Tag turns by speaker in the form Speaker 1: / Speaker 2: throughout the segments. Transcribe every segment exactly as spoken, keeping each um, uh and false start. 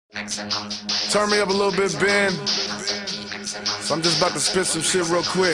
Speaker 1: Turn me up a little bit, Ben. So I'm just about to spit some shit real quick.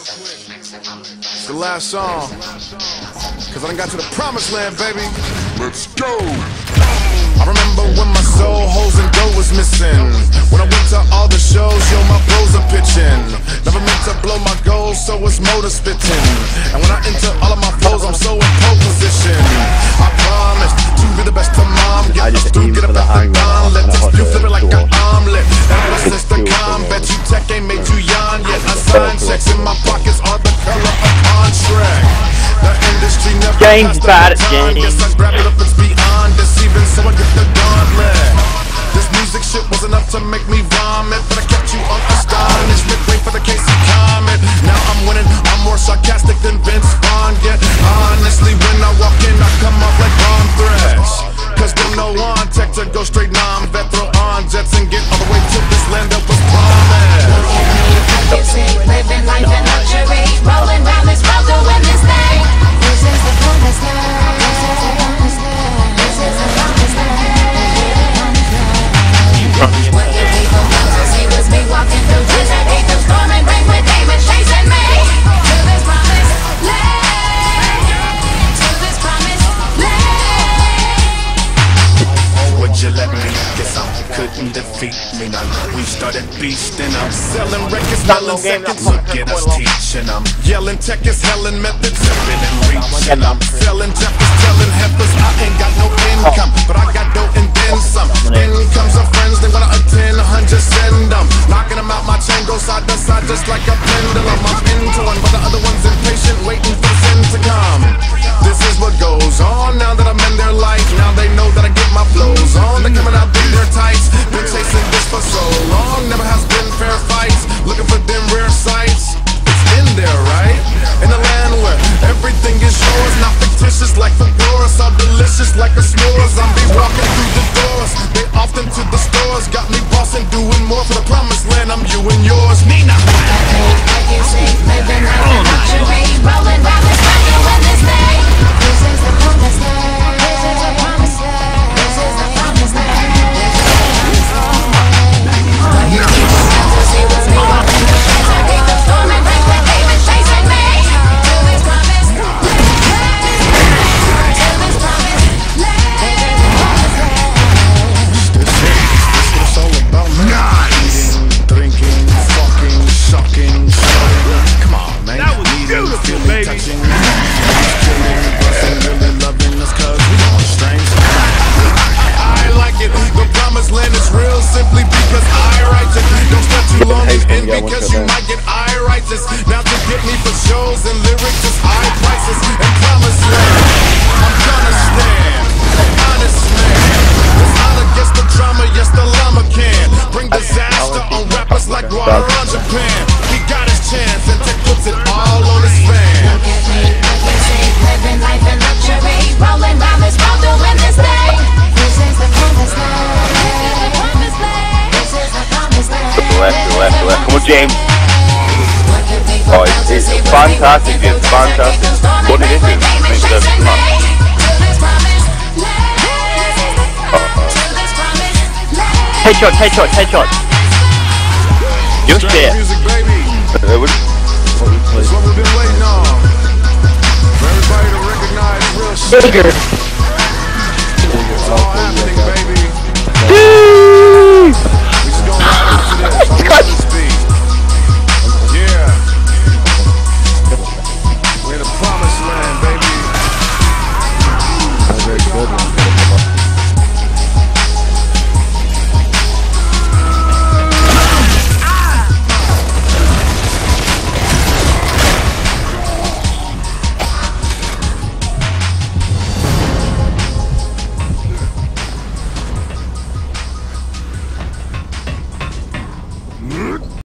Speaker 1: It's the last song, cause I done got to the promised land, baby. Let's go! I remember when my soul, hoes, and dough was missing. When I went to all the shows, yo, my bros are pitching. Never meant to blow my goals, so it's motor spitting. And when I enter all of my flows, I'm so in pole position. I promise to be the best to mom. Get us through, get up at the dawn. Let this you flip it like an omelet. Ever since the combat, you tech ain't made you yawn yet. I sign checks in my pockets are the color of contract. The industry never
Speaker 2: James bad at
Speaker 1: James. Guess I grab it up, it's beyond deceiving, so I get the gauntlet. This music shit was enough to make me vomit, but I kept you unastonished. Wait for the Casey comment. Now I'm winning, I'm more sarcastic than Vince Vaughn. Yet honestly, when I walk in, I come off like Bomb Thresh. Cause them no on tech to go straight non-vet, throw on jets and get all the way to this land that was promised.
Speaker 3: Living life in luxury, rolling down this road, doing this thing. This is the promised land. This is the promised land. This is the promised land. What the people want to see was me walking through desert, heat the storm and rain with demons chasing me. To this promised land. To this promised land.
Speaker 1: Would you let me get some? Couldn't defeat me none. We started beasting, I'm selling records, selling seconds. Look at us teaching, I'm yelling tech is hellin' methods, zipping and reaching. I'm selling jackets, telling heifers I ain't got no income, but I got dough and then some. Incomes of friends, they wanna attend, a hundred send them. Knocking them out, my chain goes side to side just like a pendulum. I'm into one, but the other one's impatient, waiting for the sin to come. This is what goes on now that I'm in their life. Now they know that I get my flows on. They're coming out big, they're tights. Been chasing this for so long, never has been fair fights. Looking for them rare sights. It's in there, right? In a land where everything is yours, not fictitious like fedoras, all delicious like a s'mores. I'm be walking through the doors, they often to the stores. Got me bossing, doing more for the promised land. I'm you and yours, Nina.
Speaker 3: Like you say, living life in luxury, rolling down this road, doing this thing. This is the promised land. This is the promised land. This is the promised land.
Speaker 1: Because you might get iritis. Now to get me for shows and lyrics is high prices and promised land. I'm gonna stand, honest man. This honor gets the drama, yes the llama can bring disaster on rappers like water on Japan. He got his chance and Tech puts it all on his fan.
Speaker 3: Look at me, like you say, living life in luxury, rolling down this road, doing this thing. This is the promised land. This is the promised land. This is the promised land.
Speaker 2: Left, left, left. Come on, James. Oh, it's, it's fantastic, it's fantastic. What did it do? Makes us come on. Headshot, headshot, headshot. Just there.
Speaker 1: That's what we've been waiting on. For everybody to recognize real shit.
Speaker 2: Bigger.